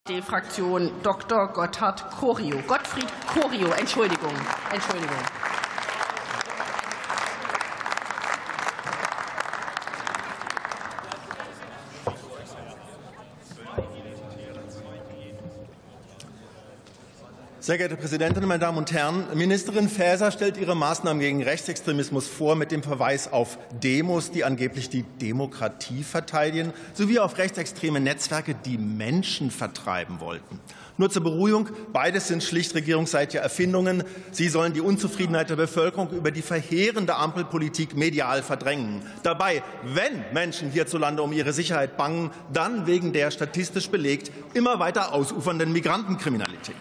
Die Fraktion Dr. Gotthard Corio. Gottfried Corio, Entschuldigung. Sehr geehrte Präsidentin, meine Damen und Herren! Ministerin Faeser stellt ihre Maßnahmen gegen Rechtsextremismus vor mit dem Verweis auf Demos, die angeblich die Demokratie verteidigen, sowie auf rechtsextreme Netzwerke, die Menschen vertreiben wollten. Nur zur Beruhigung, beides sind schlicht regierungsseitige Erfindungen. Sie sollen die Unzufriedenheit der Bevölkerung über die verheerende Ampelpolitik medial verdrängen. Dabei, wenn Menschen hierzulande um ihre Sicherheit bangen, dann wegen der statistisch belegt immer weiter ausufernden Migrantenkriminalität.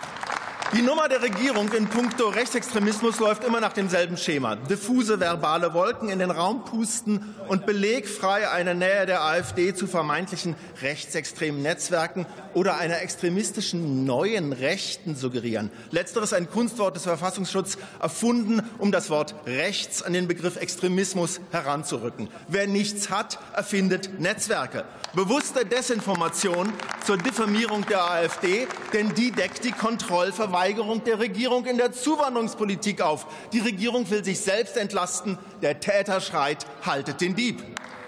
Die Nummer der Regierung in puncto Rechtsextremismus läuft immer nach demselben Schema. Diffuse verbale Wolken in den Raum pusten und belegfrei eine Nähe der AfD zu vermeintlichen rechtsextremen Netzwerken oder einer extremistischen neuen Rechten suggerieren. Letzteres ein Kunstwort des Verfassungsschutzes, erfunden, um das Wort rechts an den Begriff Extremismus heranzurücken. Wer nichts hat, erfindet Netzwerke. Bewusste Desinformation zur Diffamierung der AfD, denn die deckt die Kontrollverweigerung der Regierung in der Zuwanderungspolitik auf. Die Regierung will sich selbst entlasten. Der Täter schreit, haltet den Dieb.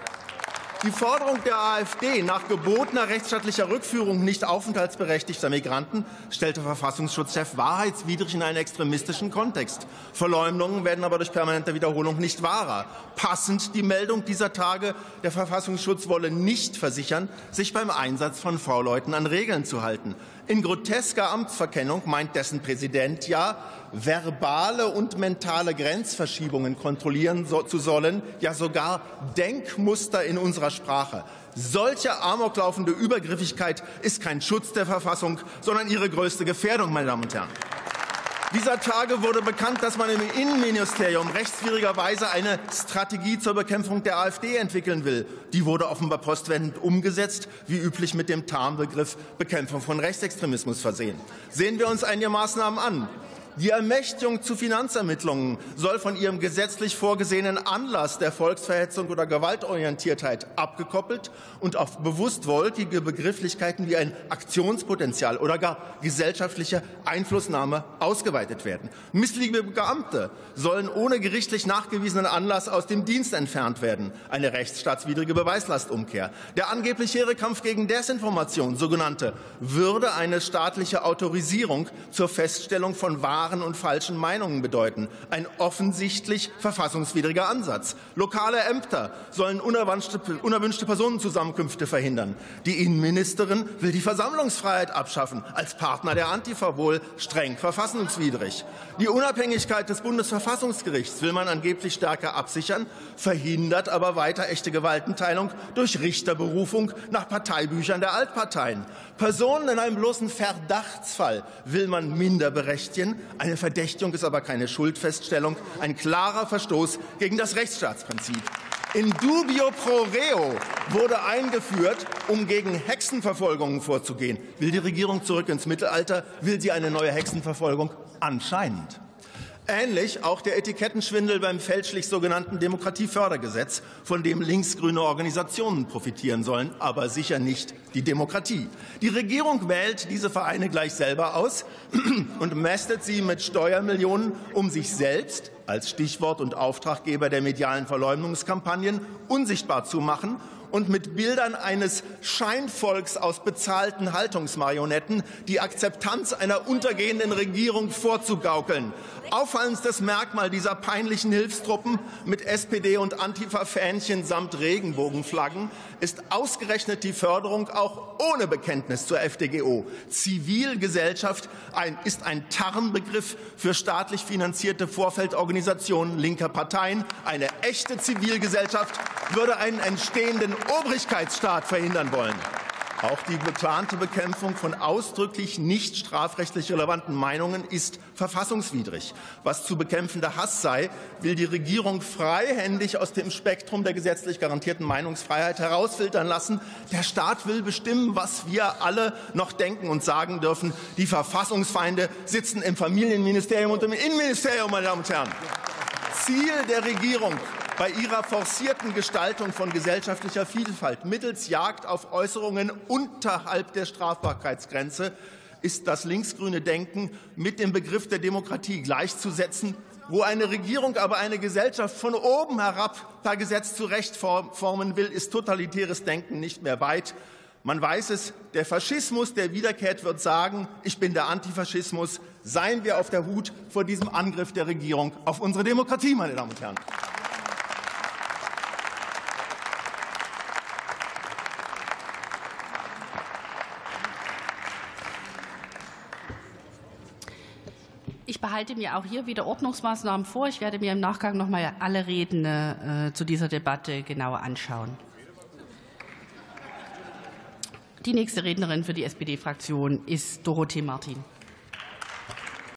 Die Forderung der AfD nach gebotener rechtsstaatlicher Rückführung nicht aufenthaltsberechtigter Migranten stellte Verfassungsschutzchef wahrheitswidrig in einen extremistischen Kontext. Verleumdungen werden aber durch permanente Wiederholung nicht wahrer. Passend die Meldung dieser Tage, der Verfassungsschutz wolle nicht versichern, sich beim Einsatz von V-Leuten an Regeln zu halten. In grotesker Amtsverkennung meint dessen Präsident ja, verbale und mentale Grenzverschiebungen kontrollieren zu sollen, ja sogar Denkmuster in unserer Sprache. Solche amoklaufende Übergriffigkeit ist kein Schutz der Verfassung, sondern ihre größte Gefährdung, meine Damen und Herren. Dieser Tage wurde bekannt, dass man im Innenministerium rechtswidrigerweise eine Strategie zur Bekämpfung der AfD entwickeln will. Die wurde offenbar postwendend umgesetzt, wie üblich mit dem Tarnbegriff Bekämpfung von Rechtsextremismus versehen. Sehen wir uns einige Maßnahmen an. Die Ermächtigung zu Finanzermittlungen soll von ihrem gesetzlich vorgesehenen Anlass der Volksverhetzung oder Gewaltorientiertheit abgekoppelt und auf bewusst wolkige Begrifflichkeiten wie ein Aktionspotenzial oder gar gesellschaftliche Einflussnahme ausgeweitet werden. Missliebige Beamte sollen ohne gerichtlich nachgewiesenen Anlass aus dem Dienst entfernt werden. Eine rechtsstaatswidrige Beweislastumkehr. Der angeblich hehre Kampf gegen Desinformation, sogenannte, würde eine staatliche Autorisierung zur Feststellung von wahren und falschen Meinungen bedeuten. Ein offensichtlich verfassungswidriger Ansatz. Lokale Ämter sollen unerwünschte Personenzusammenkünfte verhindern. Die Innenministerin will die Versammlungsfreiheit abschaffen. Als Partner der Antifa wohl streng verfassungswidrig. Die Unabhängigkeit des Bundesverfassungsgerichts will man angeblich stärker absichern, verhindert aber weiter echte Gewaltenteilung durch Richterberufung nach Parteibüchern der Altparteien. Personen in einem bloßen Verdachtsfall will man minder berechtigen. Eine Verdächtigung ist aber keine Schuldfeststellung, ein klarer Verstoß gegen das Rechtsstaatsprinzip. In dubio pro reo wurde eingeführt, um gegen Hexenverfolgungen vorzugehen. Will die Regierung zurück ins Mittelalter? Will sie eine neue Hexenverfolgung? Anscheinend. Ähnlich auch der Etikettenschwindel beim fälschlich sogenannten Demokratiefördergesetz, von dem linksgrüne Organisationen profitieren sollen, aber sicher nicht die Demokratie. Die Regierung wählt diese Vereine gleich selber aus und mästet sie mit Steuermillionen, um sich selbst als Stichwort und Auftraggeber der medialen Verleumdungskampagnen unsichtbar zu machen und mit Bildern eines Scheinvolks aus bezahlten Haltungsmarionetten die Akzeptanz einer untergehenden Regierung vorzugaukeln. Auffallendstes Merkmal dieser peinlichen Hilfstruppen mit SPD- und Antifa-Fähnchen samt Regenbogenflaggen ist ausgerechnet die Förderung auch ohne Bekenntnis zur FDGO. Zivilgesellschaft ist ein Tarnbegriff für staatlich finanzierte Vorfeldorganisationen linker Parteien. Eine echte Zivilgesellschaft würde einen entstehenden Obrigkeitsstaat verhindern wollen. Auch die geplante Bekämpfung von ausdrücklich nicht strafrechtlich relevanten Meinungen ist verfassungswidrig. Was zu bekämpfender Hass sei, will die Regierung freihändig aus dem Spektrum der gesetzlich garantierten Meinungsfreiheit herausfiltern lassen. Der Staat will bestimmen, was wir alle noch denken und sagen dürfen. Die Verfassungsfeinde sitzen im Familienministerium und im Innenministerium, meine Damen und Herren. Ziel der Regierung bei ihrer forcierten Gestaltung von gesellschaftlicher Vielfalt mittels Jagd auf Äußerungen unterhalb der Strafbarkeitsgrenze ist das linksgrüne Denken mit dem Begriff der Demokratie gleichzusetzen. Wo eine Regierung aber eine Gesellschaft von oben herab per Gesetz zurechtformen will, ist totalitäres Denken nicht mehr weit. Man weiß es, der Faschismus, der wiederkehrt, wird sagen, ich bin der Antifaschismus. Seien wir auf der Hut vor diesem Angriff der Regierung auf unsere Demokratie, meine Damen und Herren. Ich behalte mir auch hier wieder Ordnungsmaßnahmen vor. Ich werde mir im Nachgang noch mal alle Reden zu dieser Debatte genauer anschauen. Die nächste Rednerin für die SPD-Fraktion ist Dorothee Martin.